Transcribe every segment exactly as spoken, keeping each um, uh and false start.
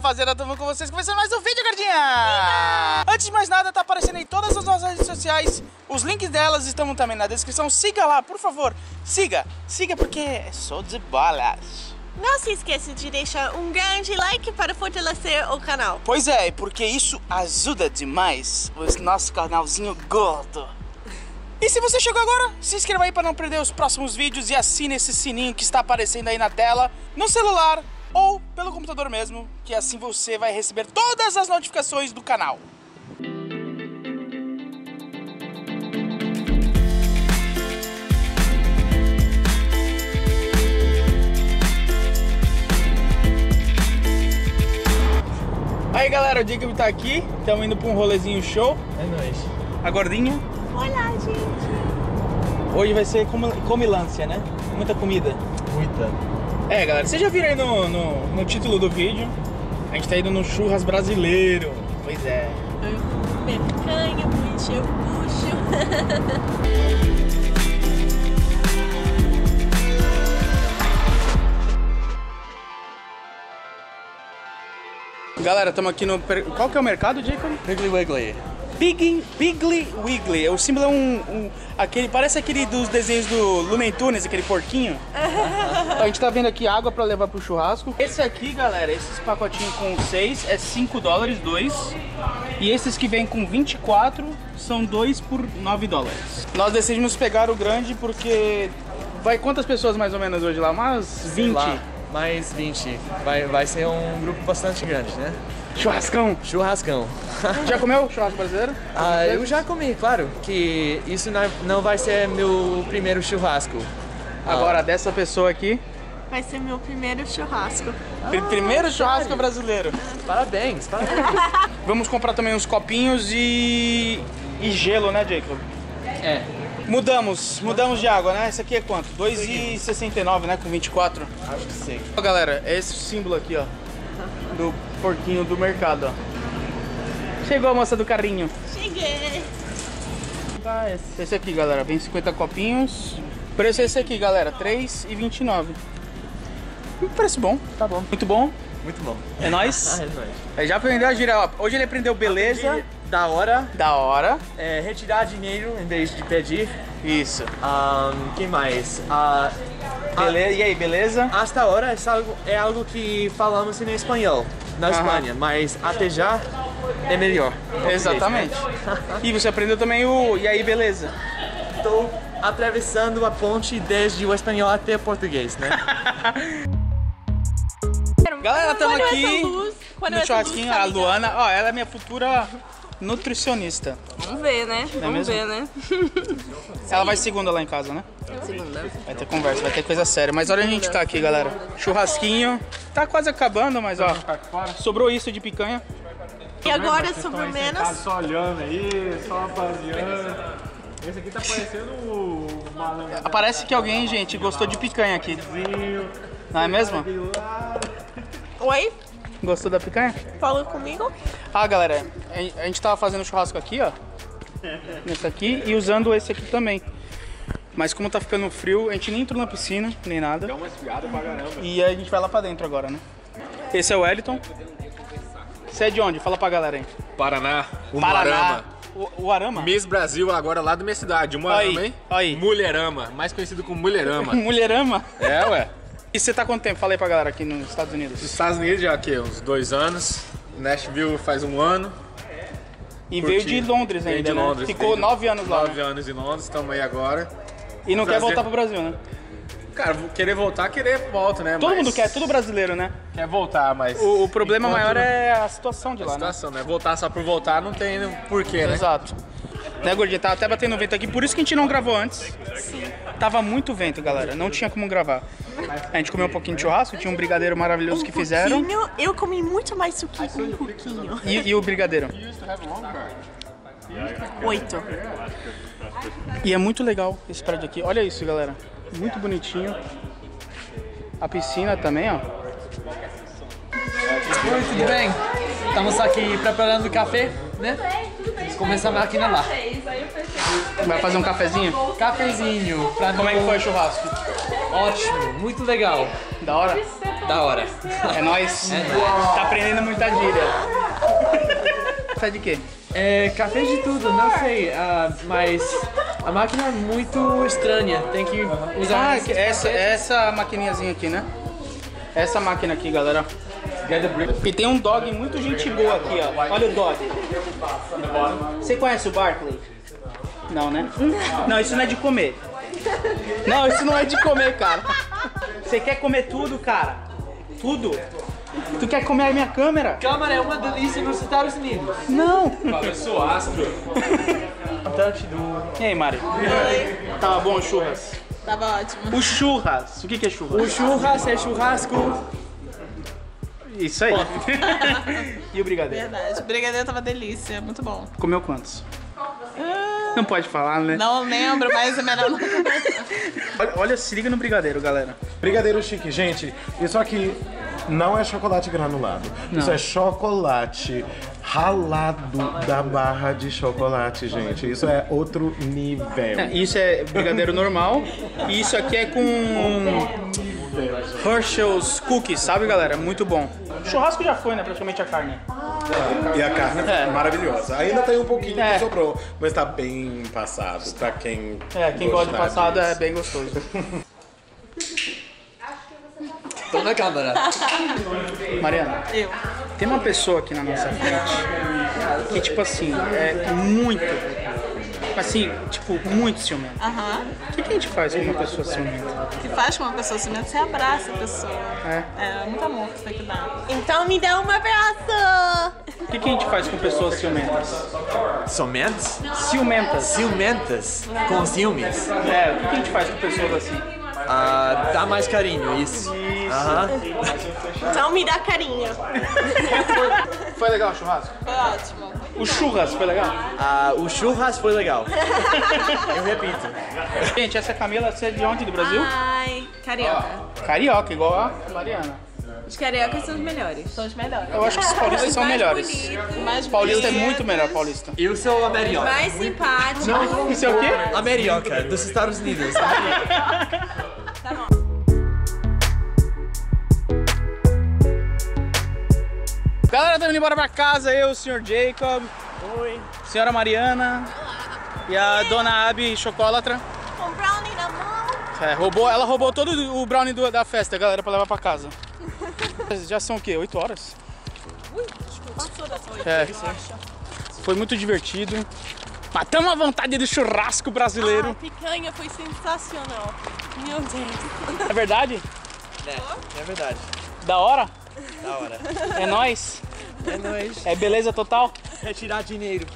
rapaziada, tô com vocês, começando mais um vídeo, gordinha! Antes de mais nada, tá aparecendo aí todas as nossas redes sociais. Os links delas estão também na descrição. Siga lá, por favor. Siga, siga porque é só de balas. Não se esqueça de deixar um grande like para fortalecer o canal. Pois é, porque isso ajuda demais o nosso canalzinho gordo. E se você chegou agora, se inscreva aí para não perder os próximos vídeos e assine esse sininho que está aparecendo aí na tela, no celular ou pelo computador mesmo, que assim você vai receber todas as notificações do canal. Aí galera, o Jacob tá aqui, estamos indo para um rolezinho show. É nóis. A gordinha. Olá, gente. Hoje vai ser com comilância, né? Muita comida. Muita. É, galera, vocês já viram aí no, no, no título do vídeo. A gente tá indo no churras brasileiro. Pois é. Minha picanha, vou encher o bucho. Galera, estamos aqui no... Qual que é o mercado, Jacob? Piggly Wiggly. Big, Piggly Wiggly. O símbolo é um, um... aquele, parece aquele dos desenhos do Looney Tunes, aquele porquinho. A gente tá vendo aqui água pra levar pro churrasco. Esse aqui, galera, esses pacotinhos com seis é cinco dólares, dois. E esses que vêm com vinte e quatro são dois por nove dólares. Nós decidimos pegar o grande porque... Vai quantas pessoas mais ou menos hoje lá? Umas vinte? Lá, mais vinte. Vai, vai ser um grupo bastante grande, né? Churrascão. Churrascão. Já comeu churrasco brasileiro? Ah, eu já comi, claro. Que isso não, não vai ser meu primeiro churrasco. Agora, dessa pessoa aqui... Vai ser meu primeiro churrasco. Pr- primeiro churrasco brasileiro. Parabéns, parabéns. Vamos comprar também uns copinhos e... e gelo, né, Jacob? É. Mudamos, mudamos de água, né? Esse aqui é quanto? dois e sessenta e nove, né? Com vinte e quatro. Acho que sim. Ó, galera, é esse símbolo aqui, ó. Do porquinho do mercado, ó. Chegou a moça do carrinho. Cheguei. Esse aqui, galera, vem cinquenta copinhos. Preço é esse aqui, galera, três e vinte e nove. Preço bom. Tá bom. Muito bom. Muito bom. É nóis. Ah, é nóis. Aí já aprendeu a girar, ó. Hoje ele aprendeu beleza. Da hora. Da hora. É, retirar dinheiro em vez de pedir. Isso. Um, que mais? Ah, Beleza. E aí, beleza? Hasta agora é algo, é algo que falamos em espanhol na Aham. Espanha, mas até já é melhor. em português, Exatamente. né? E você aprendeu também o e aí, beleza? Estou atravessando a ponte desde o espanhol até o português, né? Galera, estamos Quando aqui essa luz- quando no essa churrasquinho. luz tá A ligada? Luana, ó, ela é minha futura nutricionista. Vamos ver, né? Vamos mesmo? ver, né? Ela vai segunda lá em casa, né? Segunda. Vai ter conversa, vai ter coisa séria. Mas olha a gente tá aqui, galera. Churrasquinho. Tá quase acabando, mas ó, sobrou isso de picanha. E agora, sobre o menos. Só olhando aí, só rapaziando. Esse aqui tá parecendo o malandro. Parece que alguém, gente, gostou de picanha aqui. Não é mesmo? Oi? Gostou da picanha? Fala comigo? Ah, galera, a gente tava fazendo churrasco aqui, ó. Nesse aqui e usando esse aqui também. Mas como tá ficando frio, a gente nem entrou na piscina, nem nada. Deu uma esfriada pra caramba. E a gente vai lá pra dentro agora, né? Esse é o Wellington. Você é de onde? Fala pra galera aí. Paraná, o Paraná. Arama. O, o Arama? Miss Brasil agora lá da minha cidade, uma Aí, Arama, hein? aí. Mulherama, mais conhecido como Mulherama. Mulherama? É, ué. E você tá quanto tempo? Fala aí pra galera aqui nos Estados Unidos. Nos Estados Unidos já aqui, uns dois anos. Nashville faz um ano. E Curti. veio de Londres Veio ainda, de né? Londres, Ficou veio de- nove anos lá, Nove né? anos em Londres, estamos aí agora. E não quer Prazer. voltar pro Brasil, né? Cara, vou querer voltar, querer volta, né? Todo Mas- mundo quer, tudo brasileiro, né? Quer voltar, mas... O, o problema Enquanto- maior é a situação de A lá, né? situação, né? Voltar só por voltar não tem porquê, né? Exato. Né, gordinha? Tá até batendo vento aqui, por isso que a gente não gravou antes. Sim. Tava muito vento, galera. Não tinha como gravar. A gente comeu um pouquinho de churrasco, tinha um brigadeiro maravilhoso que fizeram. Pouquinho, eu comi muito mais suquinho com um pouquinho. E, e o brigadeiro. Oito. E é muito legal esse prédio aqui. Olha isso, galera. Muito bonitinho. A piscina também, ó. Oi, tudo bem? Estamos aqui preparando o café, né? Vamos começar a máquina lá. Vai fazer um cafezinho? Cafezinho. Pra Como é que no- foi o churrasco? Ótimo, muito legal. Da hora? Da hora. É nóis. Tá aprendendo muita gíria. Tá de quê? É café de tudo, não sei, uh, mas a máquina é muito estranha, tem que usar... Ah, essa, essa maquininhazinha aqui, né? Essa máquina aqui, galera. E tem um dog muito gente boa aqui, ó. Olha o dog. Você conhece o Barkley? Não, né? Não, isso não é de comer. Não, isso não é de comer, cara. Você quer comer tudo, cara? Tudo? Tu quer comer a minha câmera? Câmera é uma delícia nos Estados Unidos. Não! Eu sou astro. E aí, Mari? Oi. Tava bom o churras? Tava ótimo. O churras. O que que é churras? O churras é churrasco. Isso aí. E o brigadeiro? Verdade. O brigadeiro tava delícia, muito bom. Comeu quantos? Não pode falar, né? Não lembro, mas é melhor não. Olha, olha, se liga no brigadeiro, galera. Brigadeiro chique, gente, isso aqui não é chocolate granulado. Não. Isso é chocolate ralado da barra de chocolate, gente. Isso é outro nível. É, isso é brigadeiro normal. E isso aqui é com Hershey's Cookies, sabe, galera? Muito bom. Churrasco já foi, né? Praticamente a carne. E a carne É. é maravilhosa. Ainda tem um pouquinho É. que sobrou, mas tá bem passado pra quem É, quem gosta de gostar passado é disso. bem gostoso. Tô na câmera. Mariana, Eu. tem uma pessoa aqui na nossa frente que, tipo assim, é muito, assim, tipo, muito ciumenta. Aham. O que, que a gente faz com uma pessoa ciumenta? O que faz com uma pessoa ciumenta? Você abraça a pessoa. É. É, muito amor que você tem que dar. Então me dá um abraço! O que, que a gente faz com pessoas ciumentas? Somente? Ciumentas. Ciumentas? Com ciúmes? É, o que, que a gente faz com pessoas assim? Ah, dá mais carinho, isso. Aham. Então me dá carinho. Foi legal o churrasco? Foi ótimo. O churras foi legal? Ah, o churras foi legal. Eu repito. Gente, essa Camila, você é de onde do Brasil? Ai, carioca. Carioca, igual a Mariana. Os cariocas são os melhores. São os melhores. Eu acho que os paulistas são melhores. Bonitos, mais Paulista é bonitos, muito melhor, paulista. Eu sou americano. mais simpáticos. Isso é o quê? America, dos Estados Unidos. Tá bom. Galera, estamos indo embora pra casa, eu, o senhor Jacob. Oi. Senhora Mariana. E a dona Abby Chocolatra. Com brownie na mão. É, roubou, ela roubou todo o brownie do- da festa, galera, pra levar pra casa. Já são o quê? oito horas? Ui, acho que passou dessa oito. É. Foi muito divertido. Matamos a vontade do churrasco brasileiro. A picanha foi sensacional. Meu Deus. É verdade? É, é verdade. Da hora? Da hora. É nóis? É nóis. É beleza total? Retirar dinheiro.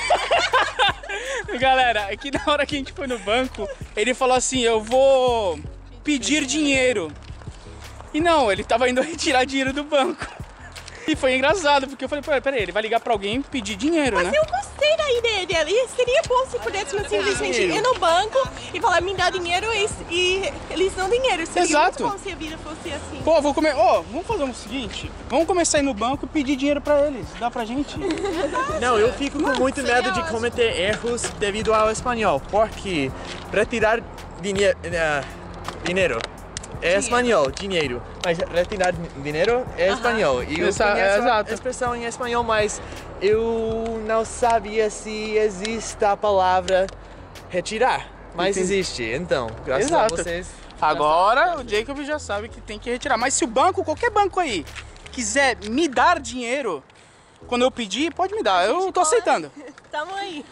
Galera, é que na hora que a gente foi no banco, ele falou assim, eu vou pedir dinheiro. E não, ele tava indo retirar dinheiro do banco. E foi engraçado, porque eu falei, peraí, peraí, ele vai ligar pra alguém pedir dinheiro, né? Mas eu gostei da ideia dele. E seria bom se pudéssemos simplesmente ir no banco e falar, me dá dinheiro e, e eles dão dinheiro. Seria Exato. muito bom se a vida fosse assim. Pô, vou comer. Ó, vamos fazer o seguinte: vamos começar a ir no banco e pedir dinheiro pra eles. Dá pra gente? Não, eu fico com muito seria medo de ótimo. cometer erros devido ao espanhol, porque retirar dinhe uh, dinheiro é espanhol, dinheiro, mas retirar dinheiro é espanhol. E eu Essa- é, conheço exato. a expressão em espanhol, mas eu não sabia se existe a palavra retirar, mas Entendi. existe, então, graças Exato. a vocês. Agora o Jacob já sabe que tem que retirar. Mas se o banco, qualquer banco aí, quiser me dar dinheiro, quando eu pedir, pode me dar. Eu tô aceitando. Tamo aí.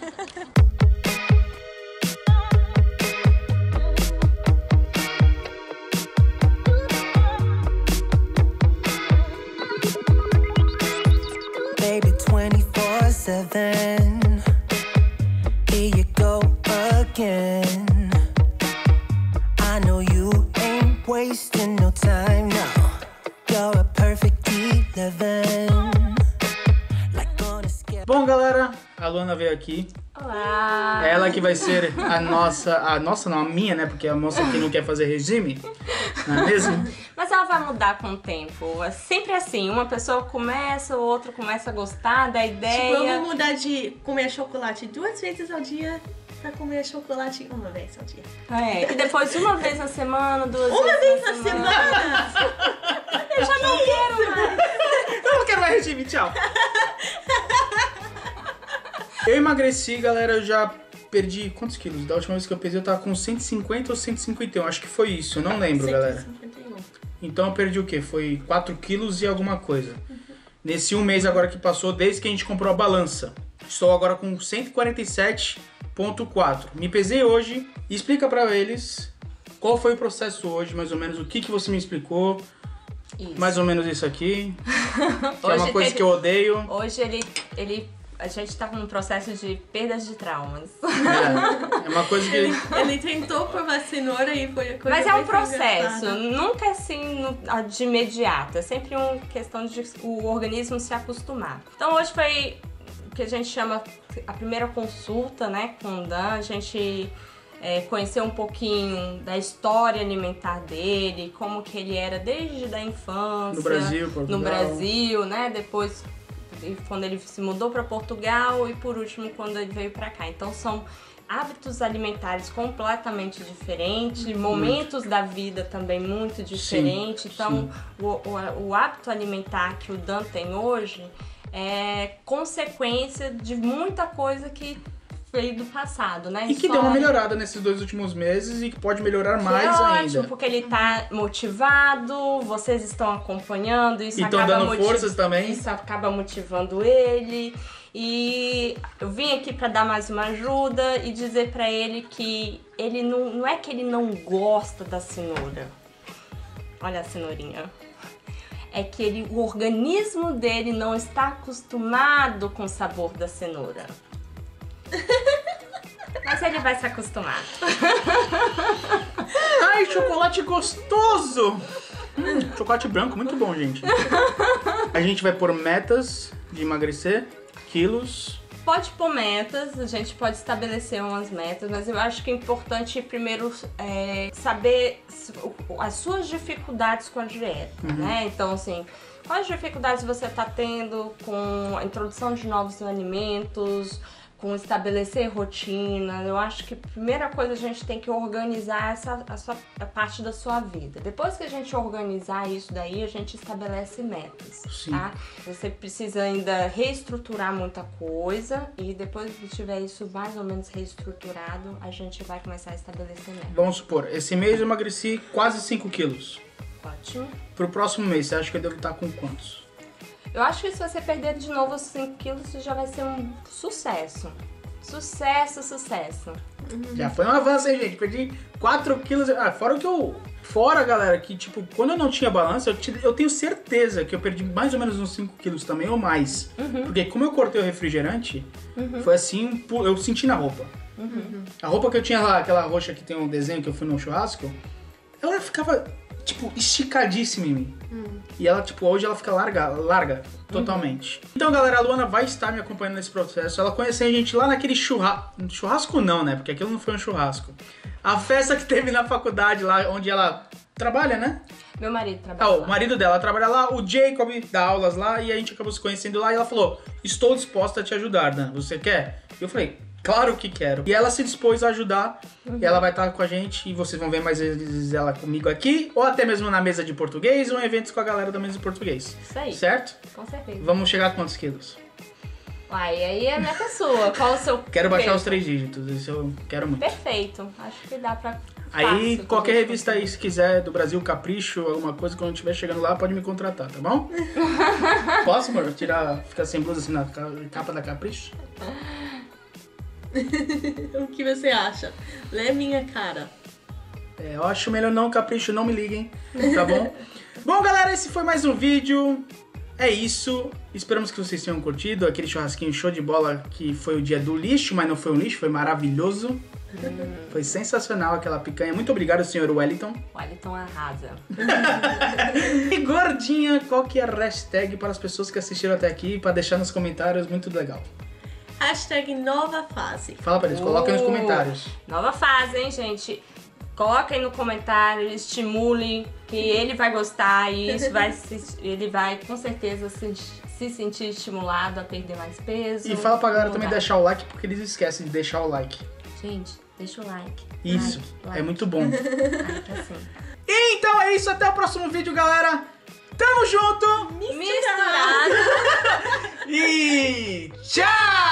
Baby, twenty-four seven. Here you go again. I know you ain't wasting no time now. You're a perfect eleven. Like on a scale. Bom, galera, a Luana veio aqui. Olá. Ela que vai ser a nossa, a nossa não, a minha, né? Porque a moça aqui não quer fazer regime, não é mesmo? Mas ela vai mudar com o tempo. É sempre assim, uma pessoa começa, o outro começa a gostar da Tipo, eu ideia. vou mudar de comer chocolate duas vezes ao dia pra comer chocolate uma vez ao dia. É, e depois uma vez na semana, duas Uma vezes vez na semana? Eu já não quero mais. Eu não quero mais regime, tchau. Eu emagreci, galera, eu já perdi quantos quilos? Da última vez que eu pesei eu tava com cento e cinquenta ou cento e cinquenta e um, acho que foi isso, eu não lembro, galera. cento e cinquenta e um. Então eu perdi o quê? Foi quatro quilos e alguma coisa. Uhum. Nesse um mês agora que passou, desde que a gente comprou a balança. Estou agora com cento e quarenta e sete vírgula quatro. Me pesei hoje. Explica pra eles qual foi o processo hoje, mais ou menos, o que, que você me explicou. Isso. Mais ou menos isso aqui. Que é uma coisa teve... que eu odeio. Hoje ele... ele... A gente tá com um processo de perdas de traumas. É, é uma coisa que... Ele, ele tentou provar cenoura e foi a coisa Mas é um mais processo, engraçada. nunca assim no, de imediato. É sempre uma questão de o organismo se acostumar. Então hoje foi o que a gente chama a primeira consulta, né, com o Dan. A gente é, conheceu um pouquinho da história alimentar dele, como que ele era desde a infância. No Brasil, Portugal. No Brasil, né, depois... quando ele se mudou para Portugal e por último quando ele veio para cá. Então são hábitos alimentares completamente diferentes, muito. Momentos da vida também muito diferentes. Sim, então sim. O, o, o hábito alimentar que o Dan tem hoje é consequência de muita coisa que veio do passado, né? E que deu uma melhorada nesses dois últimos meses e que pode melhorar mais é ainda. Ótimo, porque ele tá motivado, vocês estão acompanhando, isso e acaba dando motiv... forças também. Isso acaba motivando ele. E eu vim aqui para dar mais uma ajuda e dizer para ele que ele não, não é que ele não gosta da cenoura. Olha a cenourinha. É que ele, o organismo dele não está acostumado com o sabor da cenoura. Mas ele vai se acostumar. Ai, chocolate gostoso! Hum, chocolate branco, muito bom, gente. A gente vai pôr metas de emagrecer, quilos. Pode pôr metas, a gente pode estabelecer umas metas, mas eu acho que é importante primeiro é, saber as suas dificuldades com a dieta, uhum. né? Então, assim, quais dificuldades você está tendo com a introdução de novos alimentos, com estabelecer rotina. Eu acho que a primeira coisa a gente tem que organizar essa a sua, a parte da sua vida. Depois que a gente organizar isso daí, a gente estabelece metas, Sim. tá? Você precisa ainda reestruturar muita coisa e depois que tiver isso mais ou menos reestruturado, a gente vai começar a estabelecer metas. Vamos supor, esse mês eu emagreci quase cinco quilos. Ótimo. Pro próximo mês, você acha que eu devo estar com quantos? Eu acho que se você perder de novo os cinco quilos, já vai ser um sucesso. Sucesso, sucesso. Uhum. Já foi um avanço, hein, gente? Perdi quatro quilos. Ah, fora o que eu... Fora, galera, que tipo, quando eu não tinha balança, eu, te... eu tenho certeza que eu perdi mais ou menos uns cinco quilos também, ou mais. Uhum. Porque como eu cortei o refrigerante, uhum. foi assim, eu senti na roupa. Uhum. A roupa que eu tinha lá, aquela roxa que tem um desenho que eu fui no churrasco, ela ficava... tipo, esticadíssima em mim. Hum. E ela, tipo, hoje ela fica larga, larga, totalmente. Uhum. Então, galera, a Luana vai estar me acompanhando nesse processo. Ela conheceu a gente lá naquele churrasco... Churrasco não, né? Porque aquilo não foi um churrasco. A festa que teve na faculdade lá, onde ela trabalha, né? Meu marido trabalha ah, lá. O marido dela trabalha lá, o Jacob dá aulas lá, e a gente acabou se conhecendo lá. E ela falou, estou disposta a te ajudar, Dan. Você quer? E eu falei... Claro que quero. E ela se dispôs a ajudar. Uhum. E ela vai estar com a gente. E vocês vão ver mais vezes ela comigo aqui. Ou até mesmo na mesa de português. Ou em eventos com a galera da mesa de português. Isso aí. Certo? Com certeza. Vamos chegar a quantos quilos? Uai, aí é a meta sua. Qual o seu Quero baixar peso? Os três dígitos. Isso eu quero muito. Perfeito. Acho que dá pra... Aí, fácil, qualquer revista aí, se quiser, do Brasil, Capricho, alguma coisa, quando eu estiver chegando lá, pode me contratar, tá bom? Posso, amor? Tirar, ficar sem blusa assim na capa da Capricho? O que você acha? Lê minha cara. É, eu acho melhor não, Capricho, não me liguem, tá bom? Bom, galera, esse foi mais um vídeo. É isso. Esperamos que vocês tenham curtido aquele churrasquinho show de bola que foi o dia do lixo, mas não foi um lixo, foi maravilhoso. Hum. Foi sensacional aquela picanha. Muito obrigado, senhor Wellington. Wellington arrasa. E gordinha, qual que é a hashtag para as pessoas que assistiram até aqui, para deixar nos comentários, muito legal. Hashtag nova fase. Fala pra eles, coloquem nos comentários. Nova fase, hein, gente? Coloquem no comentário, estimulem, que ele vai gostar e isso vai se, ele vai com certeza se, se sentir estimulado a perder mais peso. E fala pra galera também deixar o like, porque eles esquecem de deixar o like. Gente, deixa o like. Isso, like, like. É muito bom. Like assim. Então é isso, até o próximo vídeo, galera. Tamo junto! Misturado. E tchau!